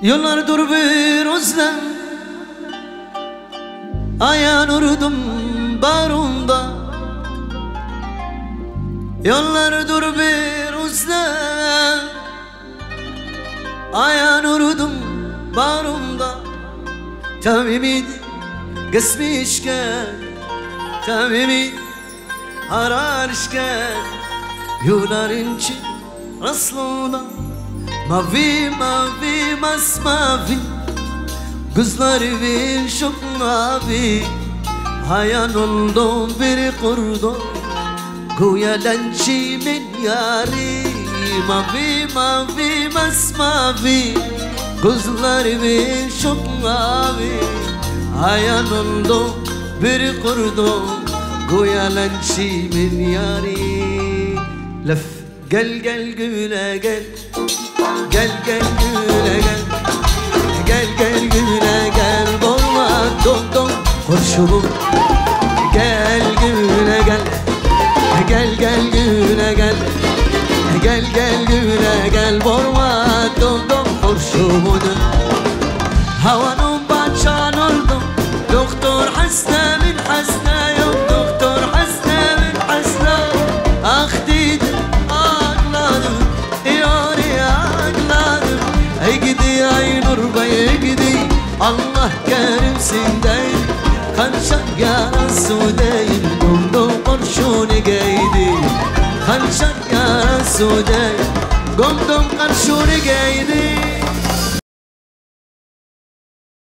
Yollardır bir özlem, ayağın urdum barunda. Yollardır bir özlem, ayağın urdum barunda. Tamimiydi kısmışken, tamimiydi ararışken, yolların için aslında mavi mavi masmavi, gözleri bir çok mavi. Hayal oldum bir kurdum, güya lençimin yari. Mavi mavi masmavi, gözleri bir çok mavi. Hayal oldum bir kurdum, güya lençimin yari. Laf gel gel güle gel, gel gel güle gel, gel gel güle gel. Borma don don kurşunum, gel güle gel, gel gel güle gel, gel gel güle gel. Borma don don kurşunum. Havanın bahçan oldum, doktor hasta min hasta yok, doktor hasta min hasta. Ah dedim ağladım, yâri ağladım. Ey gidi ay nur bey gidi, Allah kerimsin değil. Kanşan yarası değil, gomdum kurşunu giydi. Kanşan yarası değil, gomdum kurşunu giydi.